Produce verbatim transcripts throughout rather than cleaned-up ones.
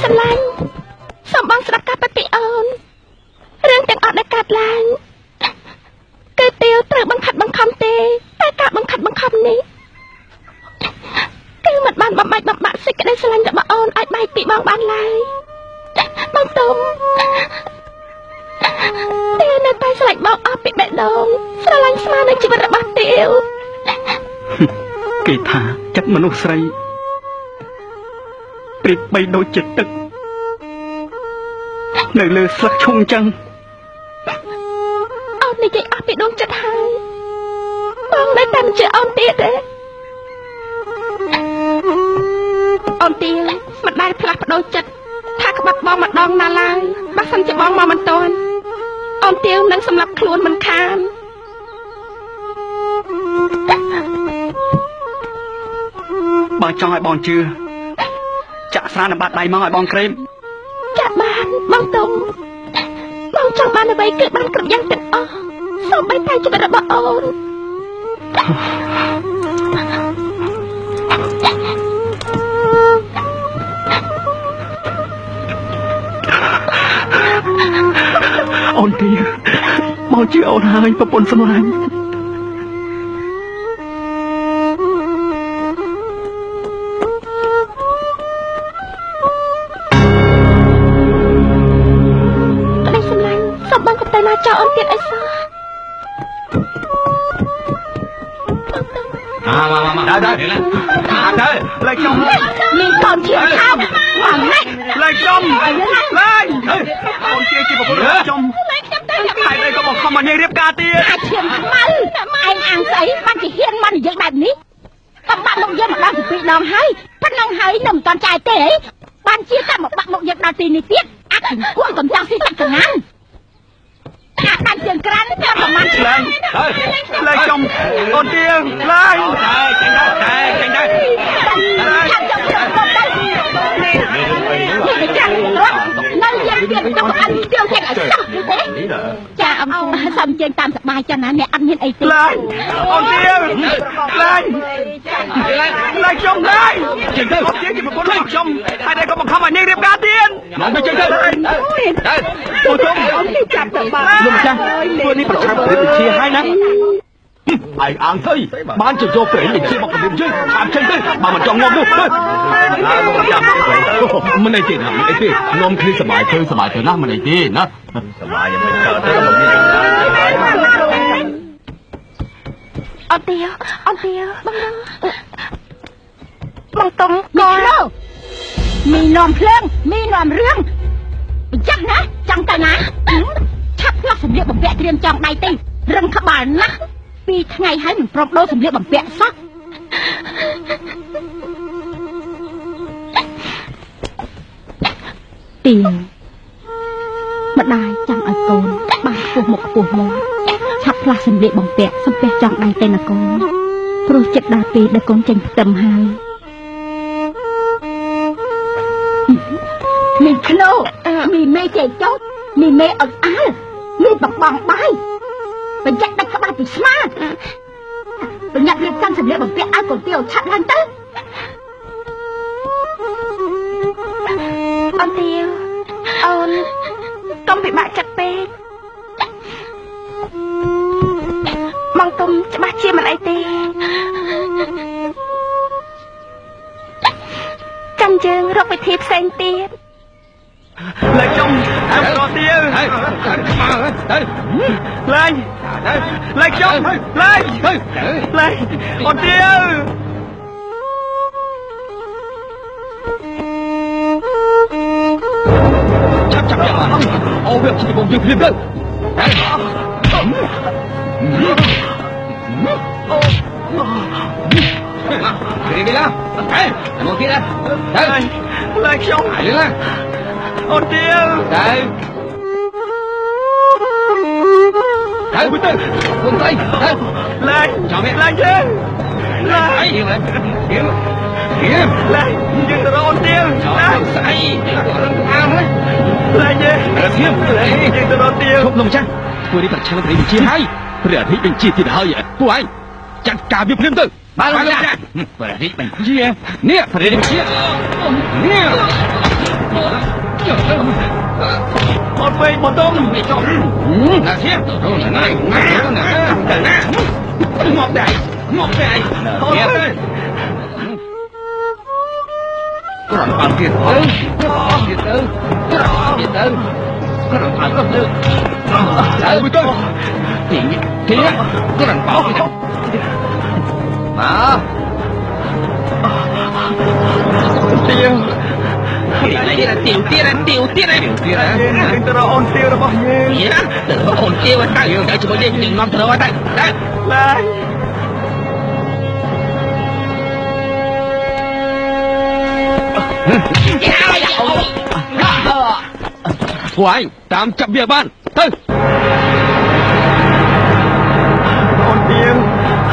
សម្លាញ់សូមបងស្ដាប់ការបតិអូនរឿងទាំងអស់ដែលកើតឡើងគឺទាវត្រូវបង្ខិតបង្ខំទេតែការបង្ខិតបង្ខំនេះគឺមិនបានបំបាច់បំបាក់សេចក្តីស្រឡាញ់របស់អូនឲ្យបែកពីបងបានឡើយបងទុំទាវនៅតែស្រឡាញ់បងអស់ពីបេះដូងស្រឡាញ់ស្មើនឹងជីវិតរបស់ទាវគេថាចិត្តមនុស្សស្រីព្រៀបបីដូចចិត្តទឹកនៅលើស្លឹកឈុំចឹងអូននិយាយអស់ពីដួងចិត្តហើយបងនៅតែមិនជឿអូនទៀតទេអូនទាវមិនដែលផ្លាស់ប្ដូរចិត្តថាក្បត់បងម្ដងណាឡើយបើសិនជាបងមកមិនទាន់អូនទាវនឹងសម្លាប់ខ្លួនមិនខានបើចង់ឲ្យបងជឿចាក់ស្រានៅបាតដៃមកឲ្យបងក្រេមចាក់បានបងទុំបងចង់បានអ្វីគឺបានគ្រប់យ៉ាងទាំងអស់សូម្បីតែជីវិតរបស់អូនអូនទាវបងជឿអូនហើយប្រពន្ធសម្លាញ់ចោលអូនទៀតអីសោះមកមកមកដើរដើរដើរដើរលេខខ្ញុំមានកូនជាខោមកណាលេខខ្ញុំលេខអូនជាជាប្រពន្ធខ្ញុំហើយđâyក៏មកខំមកញ៉ៃរៀបការទៀតអាឈាមខ្មៅឯងអាំងស្អីបានជាហ៊ានមកនិយាយបែបនេះកំបាក់មកយើងមកដល់ពីរដងហើយប៉ុណ្ណឹងហើយនៅមិនតាន់ចាយទេបានជាតែមកបាក់មកយើងដល់ទីនេះទៀតអាគួរកំចាំស៊ីទឹកកងាន់អាដាច់ជាងក្រានតែប្រហែលលេងលេងខ្ញុំអូនទៀងលេងចេញទៅចេញទៅចាំចាំចាំទៅនេះចាក់រត់នៅយើងទៀតទៅអត់ទៀងចេញឲ្យសោះទេចាអ៊ំសុំជើងតាមសប្បាយចាណាអ្នកអត់មានអីទេលេងអូនទៀងលេងលេងខ្ញុំលេងចេញទៅអូនទៀងជាប្រពន្ធខ្ញុំហើយតែក៏បង្ខំឲ្យនាងរៀបការទៀតមកចេញទៅទៅអូនទុំអូនចាប់ទៅបានលោកចាស់ធ្វើនេះប្រឆាំងព្រះវិជាហើយណាឯងអាងស្អីបានជយកព្រះវិជាមកគំរាមយើងឆាប់ចេញទៅបើមិនចង់ងំនោះទៅលោកចាស់មិនអីទេណាមិនអីទេងំគ្នាសบายទៅសบายទៅណាមិនអីទេណាសบายយ៉ាងមិនកើតទេលោកមានអត់ទេអត់ទេបងបងតុំកោមីនាំភ្លើងមីនាំរឿងចាស់ណាចង់ទៅណាឆាប់ផ្លាស់សម្លៀកបំពាក់ត្រៀមចង់ដៃទេរឹងក្បាលណាស់ពីរថ្ងៃហើយមិនព្រមដូរសម្លៀកបំពាក់សោះទីម្ដាយចង់ឲ្យកូនបានខ្ពស់មកខ្ពស់មកឆាប់ផ្លាស់សម្លៀកបំពាក់សំពះចង់ដៃទៅណាកូនព្រោះចិត្តដល់ពេលដែលកូនចេញផ្ទឹមហើយមីខ្លោមីមេចេចោតមីមេអត់អាល់មីបងបងបាយបញ្ជាក់ដាច់ក្បាលពីស្មាបញ្ញត្តិរៀបចំសម្លៀកបំពាក់ឲ្យកូនទាវឆាប់ឡើងទៅអូនទាវអូនកុំពិបាកចិត្តពេកមកទុំច្បាស់ជាមិនអីទេចាំយើងរកវិធីផ្សេងទៀតលេងខ្ញុំខ្ញុំក៏ទៀវទៅលេងលេងខ្ញុំលេងលេងអូនទៀវចាប់ចាប់ចាប់អូវាជាបងយើងភ្លាមទៅរៀងđi nào đây một kia đây đây lại không lại lên lên ôn tiêu đây đây bên đây bên tay đây lên chào mẹ lên chứ lên hiền lên hiền hiền lên dừng từ ôn tiêu lên say đừng ao đấy lên chứ hiền lên dừng từ ôn tiêu không lồng chăng tôi đi bật chăng thấy bị chia hai bây giờ thấy bị chia thì đã hơi vậy tôi anh chặt cả việc phim tư ba lần ra bây giờ thấy mình chia nè phải đi chia nè អត់ពេកមកតុងណាធៀបណាណាណាមកដែរមកដែរអត់ទេក្រំបានទៀតទៅទៀតទៅទៀតទៅក្រំបានទៅទៅទៅទីទីក្រំបោកមកទៀវទៀវទៀវទៀវទៀវទៀវទៀវទៅរកអូនទៀវរបស់យើងទៅរកអូនទៀវទៅទៅជាមួយយើងយើងនាំទៅរកទៅទៅឡើយពួកឯងតាមចាប់វាបានទៅអូនទៀវ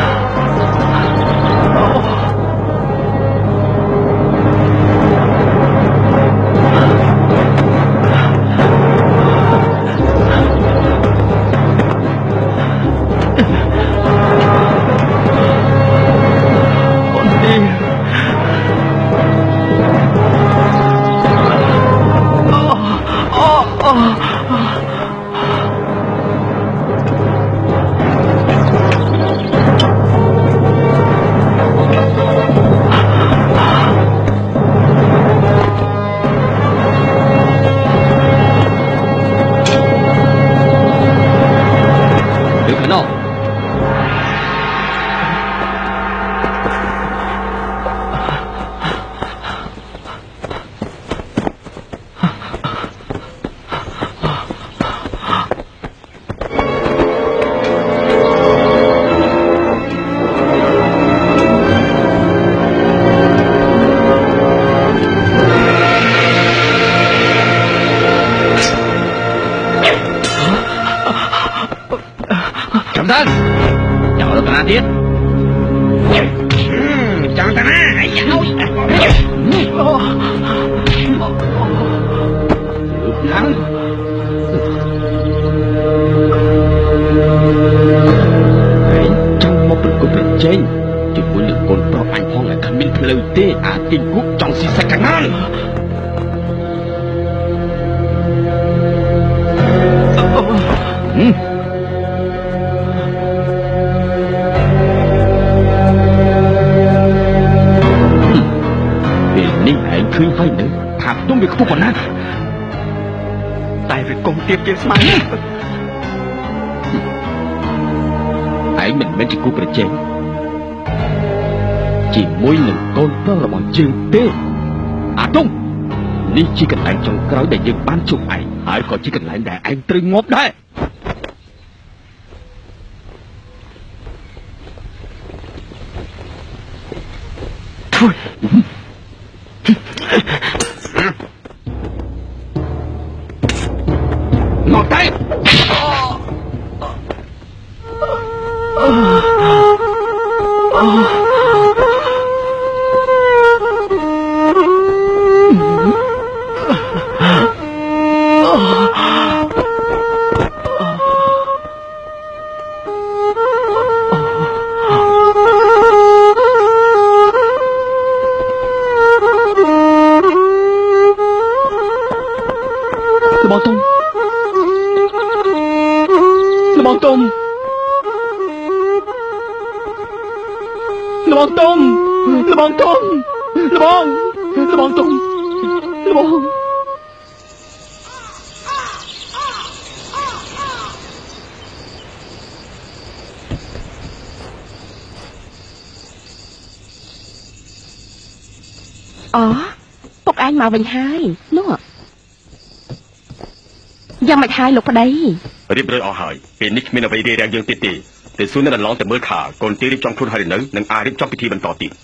ជាស្មានឯងមិនមែនជាគូប្រជែងជាមួយនឹងកូនប្រុសរបស់យើងទេអាតុងនេះជាកន្លែងចុងក្រោយដែលយើងបានជួបឯងហើយក៏ជាកន្លែងដែលឯងត្រូវងាប់ដែរវិញហើយនោះយ៉ាងមិនហើយលោកប្តីរៀបរយអស់ហើយពេលនេះគ្មានអ្វីរារាំងយើងទៀតទេតែសួរនៅដល់ឡងតែមើលខាកូនទីរៀបចំខ្លួនហើយនៅនឹងអាចរៀបចំពិធីបន្តទៀត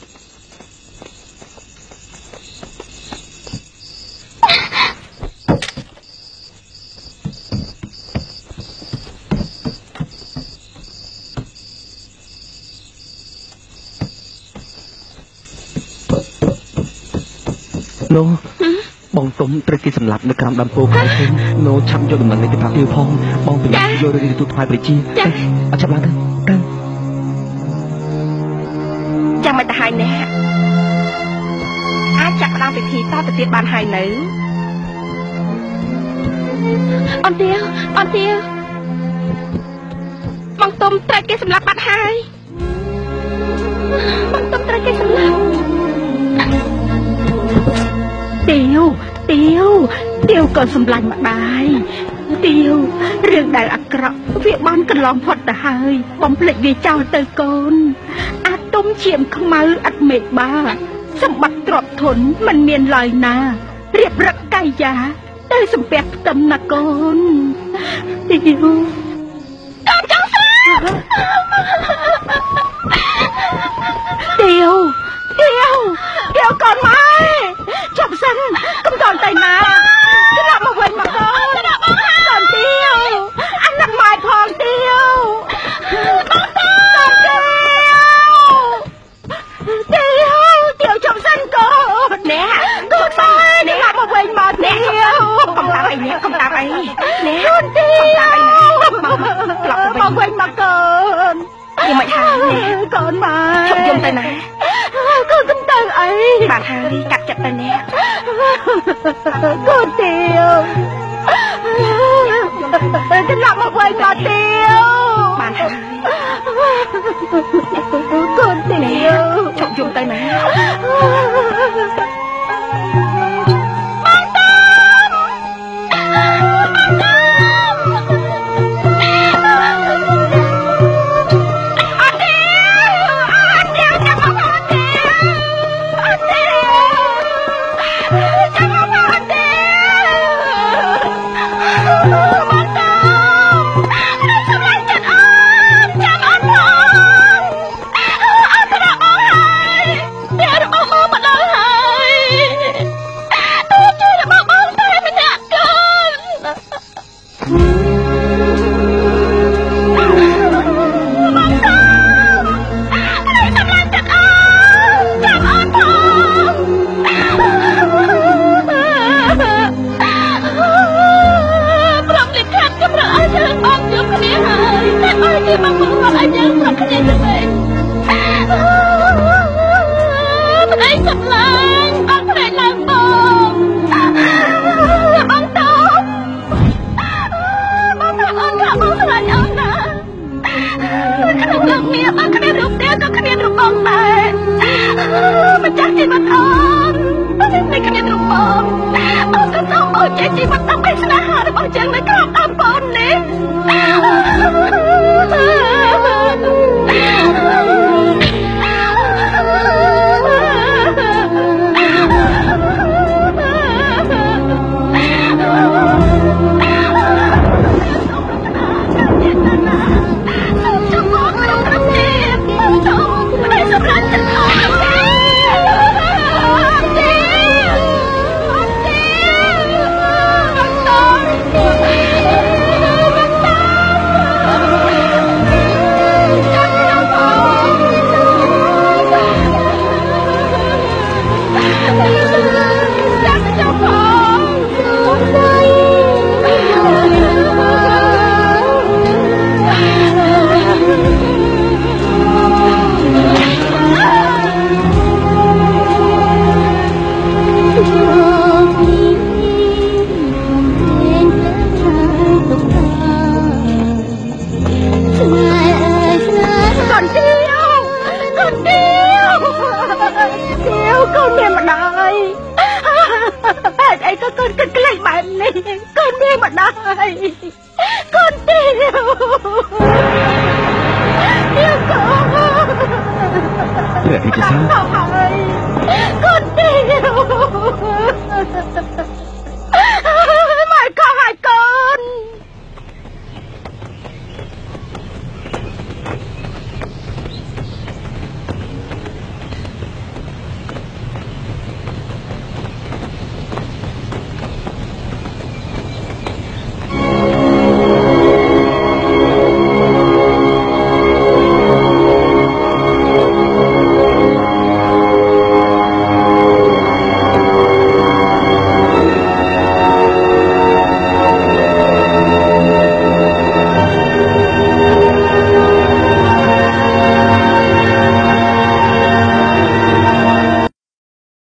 នោះបងទុំត្រូវគេសម្លាប់នៅក្រោមដើមពោធិ៍ហើយទេនោះឆាប់យកដំណឹងនេះទៅប្រាប់ទាវផងបងប្រញាប់យករឿងនេះទូថ្វាយព្រះជាអត់ចាប់ឡើងទៅទៅចាំមិនទៅហើយនេះអាចចាក់ផ្ដើមពិធីតទៅទៀតបានហើយនៅអនទាវអនទាវបងទុំត្រូវគេសម្លាប់បាត់ហើយបងទុំត្រូវគេសម្លាប់ទាវទាវទាវក៏សម្លាញ់ម្ដាយទាវរឿងដែលអាក្រក់វាបានកន្លងផុតទៅហើយបំភ្លេចវាចោលទៅកូនអាទុំឈាមខ្មៅអត់មេបាសម្បត្តិទ្រព្យធនមិនមានឡើយណារៀបរឹកកាយាទៅសំពះផ្ទឹមណាកូនទាវកូនចង់ស្លាប់ទាវទាវទាវកូនម៉ែចុះសិនកុំតន់ទៅណាស្លាប់មកវិញមកកូនកូនទាវអានឹងម៉ែផងទាវបងតាទាវទាវទាវចុះសិនកូនណែកូនស្លាប់មកវិញមកទាវកុំតាមអីនេះកុំតាមអីណែកូនទាវមកវិញមកកូនยังไม่ทันเนี่ยก่อนมาชมยมไปนะก่อนกำตังไอ้บาดหางกัดจับไปเนี่ยก่อนเตียวจะหลับมาไว้ก่อนเตียวบาดหางก่อนเตียวชมยมไปนะ